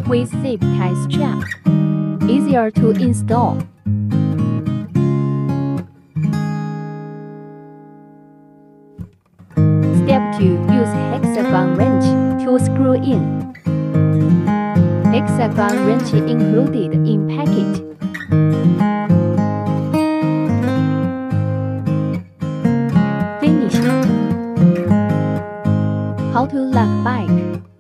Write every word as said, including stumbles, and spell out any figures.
with zip tie strap. Easier to install. Step two. Use hexagon wrench to screw in. Hexagon wrench included in package. Finish. How to lock bike.